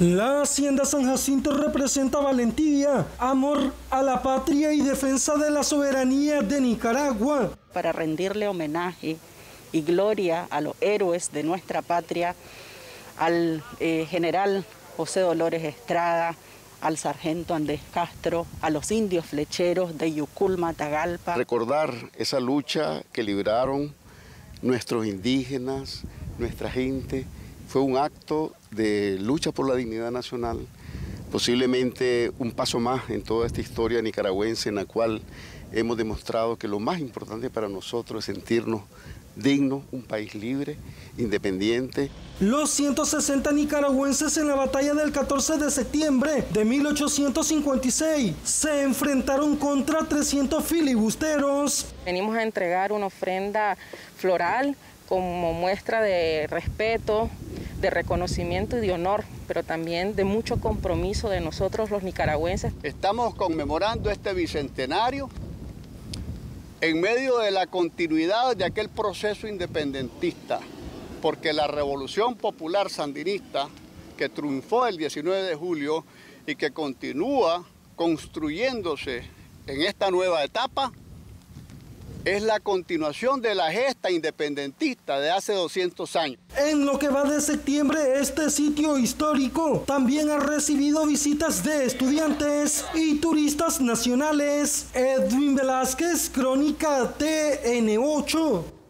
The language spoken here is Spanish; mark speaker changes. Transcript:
Speaker 1: La Hacienda San Jacinto representa valentía, amor a la patria y defensa de la soberanía de Nicaragua.
Speaker 2: Para rendirle homenaje y gloria a los héroes de nuestra patria, al general José Dolores Estrada, al sargento Andrés Castro, a los indios flecheros de Yucul, Matagalpa.
Speaker 3: Recordar esa lucha que libraron nuestros indígenas, nuestra gente, fue un acto de lucha por la dignidad nacional, posiblemente un paso más en toda esta historia nicaragüense en la cual hemos demostrado que lo más importante para nosotros es sentirnos dignos, un país libre, independiente.
Speaker 1: Los 160 nicaragüenses en la batalla del 14 de septiembre de 1856 se enfrentaron contra 300 filibusteros.
Speaker 4: Venimos a entregar una ofrenda floral como muestra de respeto, de reconocimiento y de honor, pero también de mucho compromiso de nosotros los nicaragüenses.
Speaker 5: Estamos conmemorando este bicentenario en medio de la continuidad de aquel proceso independentista, porque la Revolución Popular Sandinista, que triunfó el 19 de julio y que continúa construyéndose en esta nueva etapa, es la continuación de la gesta independentista de hace 200 años.
Speaker 1: En lo que va de septiembre, este sitio histórico también ha recibido visitas de estudiantes y turistas nacionales. Edwin Velázquez, Crónica TN8.